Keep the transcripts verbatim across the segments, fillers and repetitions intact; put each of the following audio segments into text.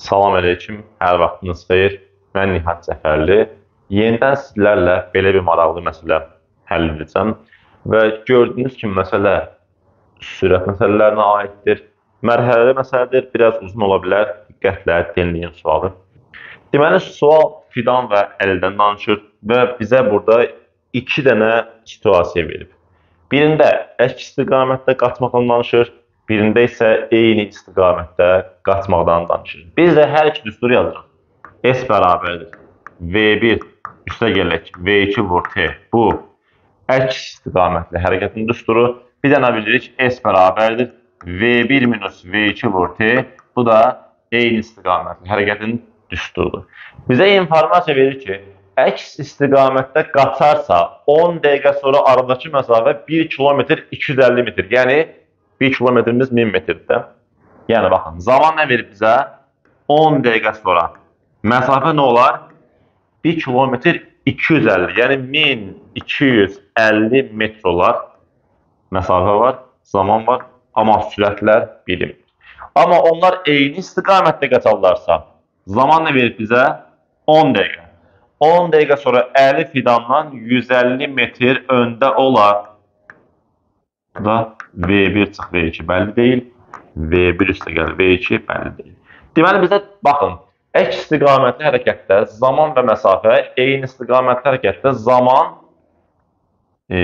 Salam əleykum, hər vaxtınız xeyir. Mən Nihat Cəfərli. Yenidən sizlərlə belə bir maraqlı məsələ həll edəcəm. Və gördüyünüz kimi məsələ sürət məsələlərinə aiddir. Mərhələli məsələdir, biraz uzun ola bilər. Diqqətlə dinləyin sualı. Deməli, sual fidan və əldən danışır və bizə burada iki dənə situasiya verib. Birində əks istiqamətdə qaçmaqdan danışır, birində isə eyni istiqamətdə qaçmaqdan danışır. Biz də hər iki düsturu yazırıq. S bərabərdir V bir üstəgələk V iki vur T. Bu əks istiqamətli hərəkətin düsturu. Bir dənə bilirik S bərabərdir V bir minus V iki vur T. Bu da eyni istiqamətli hərəkətin düsturudur. Bizə informasiya verir ki, əks istiqamətdə qaçarsa on dəqiqə sonra aradakı məsafə bir kilometr iki yüz əlli metr. Yəni bir kilometrimiz min metrdir. Yəni baxın, zaman nə verir bizə? on dəqiqə sonra məsafə nə olar? bir kilometr iki yüz əlli. Yəni min iki yüz əlli metr olar. Məsafə var, zaman var, amma sürətlər bilinmir. Amma onlar eyni istiqamətdə qaçarlarsa, zaman nə verir bizə? on dəqiqə. on dəqiqə sonra əlli fidandan yüz əlli metr öndə olar. Bu da V bir çıx V iki bəlli deyil. V bir üstəgəl V iki bəlli deyil. Deməli, bizə baxın, əks istiqamətli hərəkətdə zaman və məsafə, eyni istiqamətli hərəkətdə zaman e,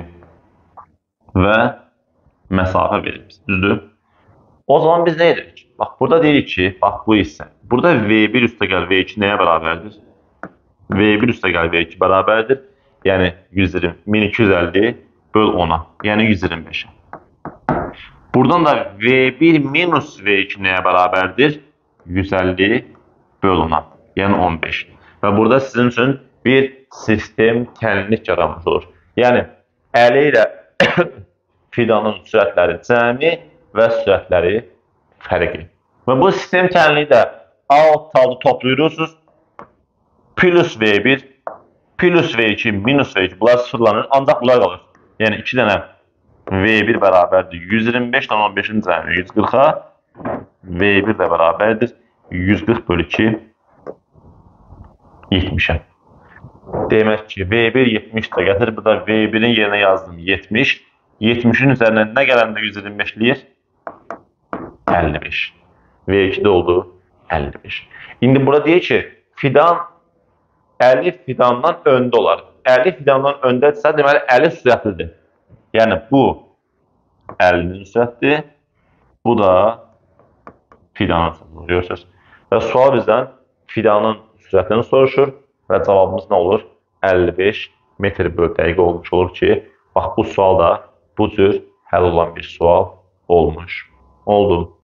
və məsafə verir. Düzdür? O zaman biz nə edirik? Bax, burada deyirik ki, bax bu hissə. Burada V bir üstəgəl V iki nəyə bərabərdir? V bir üstəgəl V iki bərabərdir. Yəni yüz iyirmi, min iki yüz əlli böl ona. Yəni yüz iyirmi beşə. Buradan da V bir minus V iki nəyə bərabərdir? yüz əlli böl ona. Yəni on beş. Və burada sizin üçün bir sistem tənlik yaranmış olur. Yəni əli ilə fidanın sürətləri cəmi və sürətləri fərqli. Və bu sistem tənliyi də alt talı toplayırıyorsunuz. Plus V bir, plus V iki, minus V iki. Bunlar sıfırlanır. Ancaq bunlar qalır. Yəni iki dənə V bir bərabərdir. yüz iyirmi beş on beşin cəmi yüz qırxa. V bir də bərabərdir. yüz qırx bölü iki yetmişə. Demək ki, V bir yetmişdə gətir. Bu da V birin yerinə yazdım yetmiş. yetmişin üzərinə nə gələndə yüz iyirmi beşliyir? əlli beş. V ikidə oldu əlli beş. İndi burada deyir ki, fidan əlli fidandan öndə olar. əlli fidandan öndədirsə, deməli əlli sürətlidir. Yəni bu əllinin sürətidir. Bu da fidanın sürətidir. Görürsünüz. Və sual bizdən fidanın sürətini soruşur və cavabımız nə olur? əlli beş metr böl dəqiqə olmuş olur ki, bax bu sual da bu cür həll olan bir sual olmuş oldu.